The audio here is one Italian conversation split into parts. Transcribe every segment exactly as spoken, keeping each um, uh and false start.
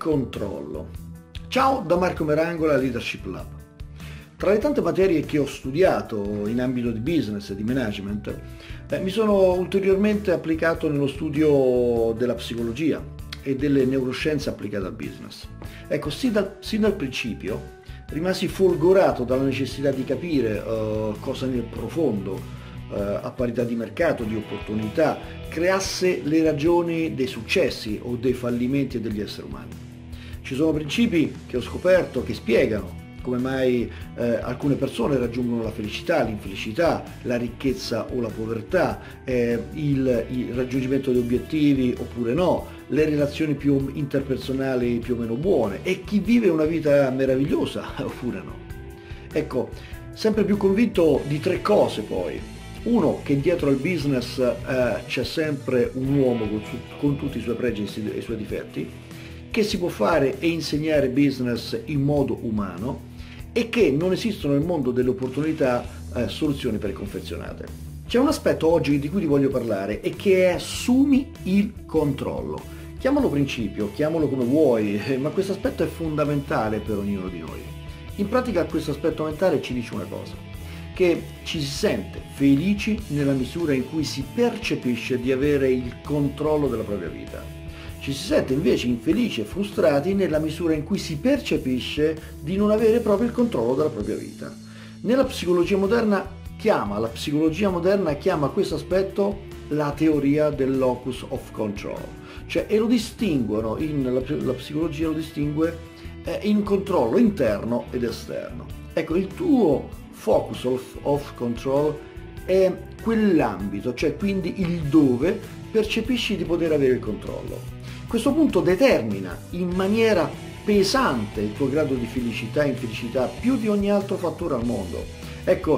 controllo. Ciao da Marco Merangola, Leadership Lab. Tra le tante materie che ho studiato in ambito di business e di management, eh, mi sono ulteriormente applicato nello studio della psicologia e delle neuroscienze applicate al business. Ecco, sin dal, sin dal principio rimasi folgorato dalla necessità di capire uh, cosa nel profondo, uh, a parità di mercato, di opportunità, creasse le ragioni dei successi o dei fallimenti degli esseri umani. Ci sono principi che ho scoperto che spiegano come mai eh, alcune persone raggiungono la felicità, l'infelicità, la ricchezza o la povertà, eh, il, il raggiungimento di obiettivi oppure no, le relazioni più interpersonali più o meno buone e chi vive una vita meravigliosa oppure no. Ecco, sempre più convinto di tre cose poi. Uno, che dietro al business eh, c'è sempre un uomo con, con tutti i suoi pregi e i suoi difetti, che si può fare e insegnare business in modo umano e che non esistono nel mondo delle opportunità eh, soluzioni preconfezionate. C'è un aspetto oggi di cui ti voglio parlare e che è assumi il controllo. Chiamalo principio, chiamalo come vuoi, eh, ma questo aspetto è fondamentale per ognuno di noi. In pratica questo aspetto mentale ci dice una cosa, che ci si sente felici nella misura in cui si percepisce di avere il controllo della propria vita. Ci si sente invece infelici e frustrati nella misura in cui si percepisce di non avere proprio il controllo della propria vita. Nella psicologia moderna chiama, la psicologia moderna chiama questo aspetto la teoria del locus of control, cioè e lo distinguono, in, la, la psicologia lo distingue eh, in controllo interno ed esterno. Ecco, il tuo focus of, of control è quell'ambito, cioè quindi il dove percepisci di poter avere il controllo. Questo punto determina in maniera pesante il tuo grado di felicità e infelicità più di ogni altro fattore al mondo. Ecco,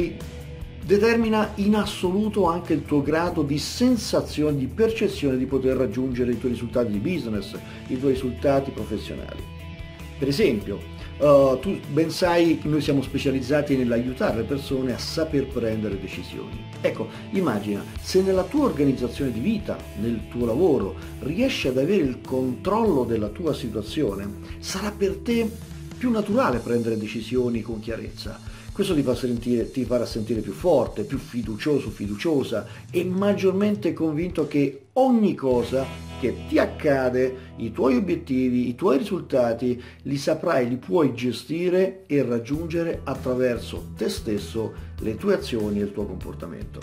determina in assoluto anche il tuo grado di sensazione, di percezione di poter raggiungere i tuoi risultati di business, i tuoi risultati professionali. Per esempio, Uh, tu ben sai che noi siamo specializzati nell'aiutare le persone a saper prendere decisioni. Ecco, immagina se nella tua organizzazione di vita, nel tuo lavoro, riesci ad avere il controllo della tua situazione, sarà per te più naturale prendere decisioni con chiarezza. Questo ti, fa sentire, ti farà sentire più forte, più fiducioso, fiduciosa e maggiormente convinto che ogni cosa che ti accade, i tuoi obiettivi, i tuoi risultati, li saprai, li puoi gestire e raggiungere attraverso te stesso, le tue azioni e il tuo comportamento.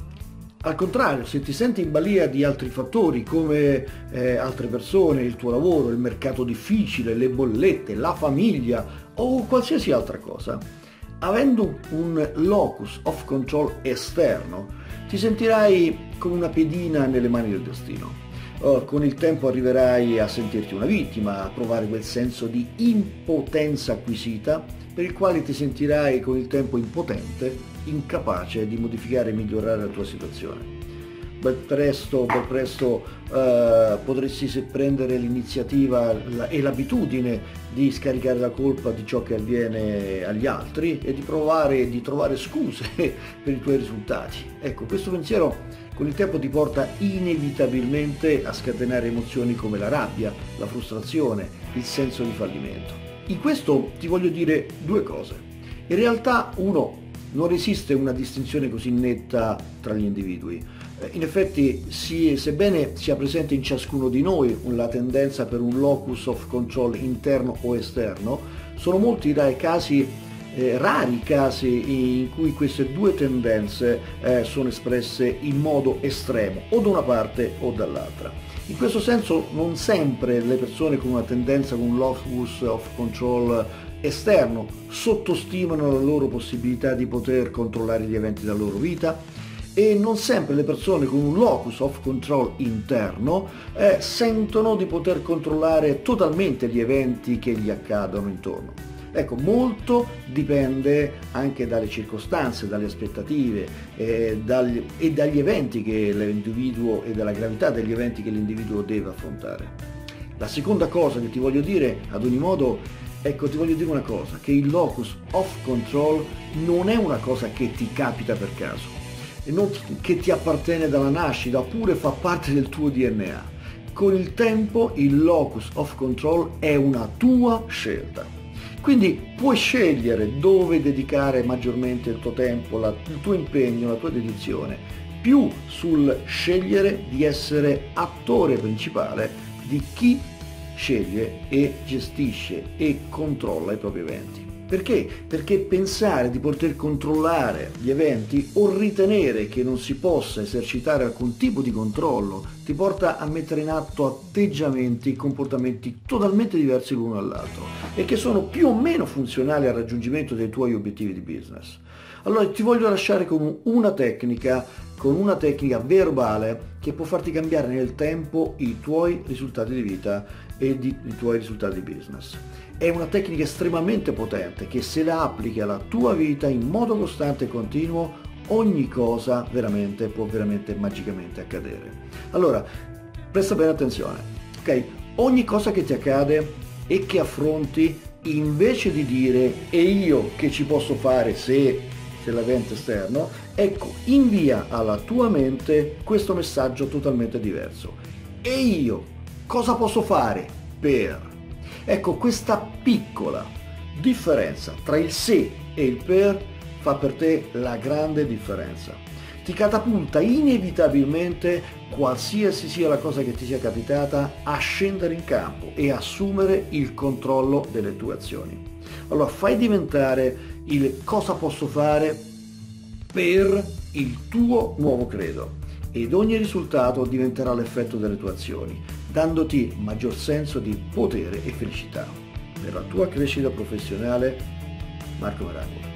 Al contrario, se ti senti in balia di altri fattori come eh, altre persone, il tuo lavoro, il mercato difficile, le bollette, la famiglia o qualsiasi altra cosa, avendo un locus of control esterno, ti sentirai come una pedina nelle mani del destino. Oh, con il tempo arriverai a sentirti una vittima, a provare quel senso di impotenza acquisita per il quale ti sentirai con il tempo impotente, incapace di modificare e migliorare la tua situazione. Ben presto, ben presto eh, potresti prendere l'iniziativa e l'abitudine di scaricare la colpa di ciò che avviene agli altri e di provare di trovare scuse per i tuoi risultati. Ecco, questo pensiero con il tempo ti porta inevitabilmente a scatenare emozioni come la rabbia, la frustrazione, il senso di fallimento. In questo ti voglio dire due cose. In realtà, uno, non esiste una distinzione così netta tra gli individui. In effetti, sì, sebbene sia presente in ciascuno di noi la tendenza per un locus of control interno o esterno, sono molti i casi Eh, rari casi in cui queste due tendenze eh, sono espresse in modo estremo, o da una parte o dall'altra. In questo senso non sempre le persone con una tendenza, con un locus of control esterno, sottostimano la loro possibilità di poter controllare gli eventi della loro vita e non sempre le persone con un locus of control interno eh, sentono di poter controllare totalmente gli eventi che gli accadono intorno. Ecco, molto dipende anche dalle circostanze, dalle aspettative eh, dagli, e dagli eventi che l'individuo e dalla gravità degli eventi che l'individuo deve affrontare. La seconda cosa che ti voglio dire, ad ogni modo, ecco, ti voglio dire una cosa, che il locus of control non è una cosa che ti capita per caso, e non che ti appartiene dalla nascita, oppure fa parte del tuo D N A. con il tempo il locus of control è una tua scelta. Quindi puoi scegliere dove dedicare maggiormente il tuo tempo, la, il tuo impegno, la tua dedizione, più sul scegliere di essere attore principale di chi sceglie e gestisce e controlla i propri eventi. Perché? Perché pensare di poter controllare gli eventi o ritenere che non si possa esercitare alcun tipo di controllo ti porta a mettere in atto atteggiamenti, comportamenti totalmente diversi l'uno dall'altro e che sono più o meno funzionali al raggiungimento dei tuoi obiettivi di business. Allora ti voglio lasciare con una tecnica, con una tecnica verbale che può farti cambiare nel tempo i tuoi risultati di vita e di, i tuoi risultati di business. È una tecnica estremamente potente che se la applichi alla tua vita in modo costante e continuo, ogni cosa veramente può veramente magicamente accadere. Allora, presta bene attenzione, ok? Ogni cosa che ti accade e che affronti, invece di dire e io che ci posso fare se, se l'evento esterno, ecco, invia alla tua mente questo messaggio totalmente diverso. E io cosa posso fare per? Ecco, questa piccola differenza tra il se e il per fa per te la grande differenza. Ti catapulta inevitabilmente, qualsiasi sia la cosa che ti sia capitata, a scendere in campo e assumere il controllo delle tue azioni. Allora fai diventare il cosa posso fare per il tuo nuovo credo ed ogni risultato diventerà l'effetto delle tue azioni, dandoti maggior senso di potere e felicità. Per la tua crescita professionale, Marco Merangola.